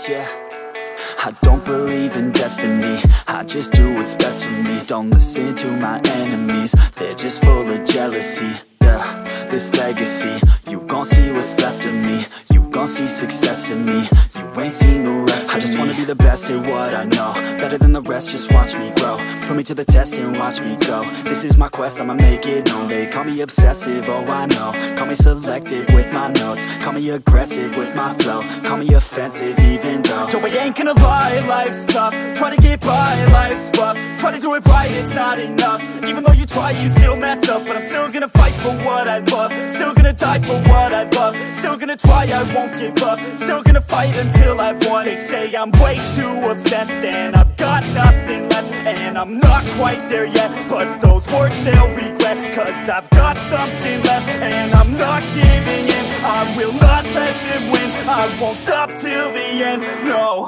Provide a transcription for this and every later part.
yeah. I don't believe in destiny, I just do what's best for me. Don't listen to my enemies, they're just full of jealousy. Yeah, this legacy, you gon' see what's left of me. You gon' see success in me, you ain't seen the rest of me. I just wanna be the best at what I know, better than the rest, just watch me grow. Put me to the test and watch me go. This is my quest, I'ma make it known. They call me obsessive, oh I know. Call me selective with my notes, call me aggressive with my flow, call me offensive even though Joe, I ain't gonna lie, life's tough. Try to get by, life's rough. Try to do it right, it's not enough. Even though you try, you still mess up. But I'm still gonna fight for what I love, still gonna die for what I love, still gonna try, I won't give up, still gonna fight until I've won. They say I'm way too obsessed and I've got nothing left, and I'm not quite there yet, but those words they'll regret, cause I've got something left and I'm not giving in. I will not let them win, I won't stop till the end, no.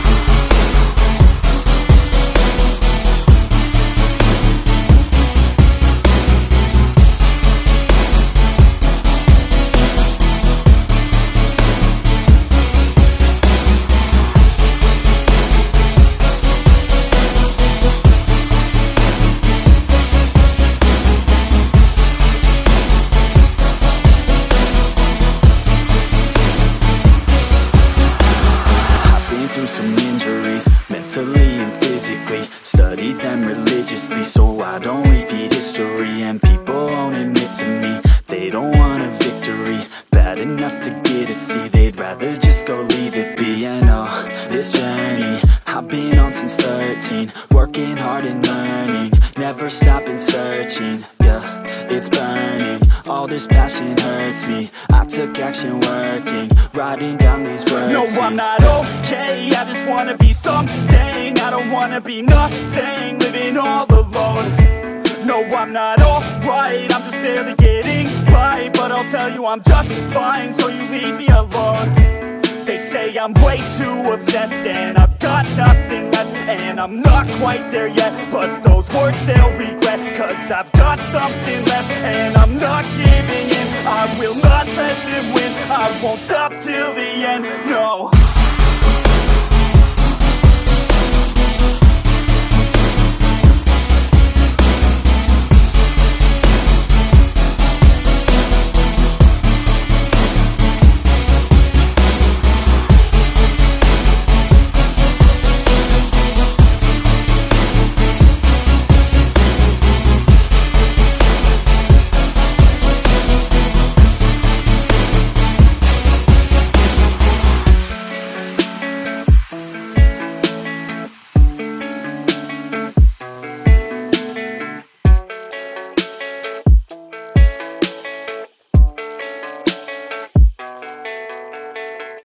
Some injuries, mentally and physically. Studied them religiously so I don't repeat history. And people won't admit to me they don't want a victory bad enough to get a C. They'd rather just go leave it be. And oh, this journey I've been on since 13, working hard and learning, never stopping searching. Yeah, it's burning, all this passion hurts me. I took action working, writing down these words. No, I'm not okay, I just wanna be something. I don't wanna be nothing, living all alone. No, I'm not alright, I'm just barely getting by. But I'll tell you I'm just fine, so you leave me alone. They say I'm way too obsessed and I've got nothing left, and I'm not quite there yet, but those words they'll regret, cause I've got something left and I'm not giving in. I will not let them win, I won't stop till the end, no.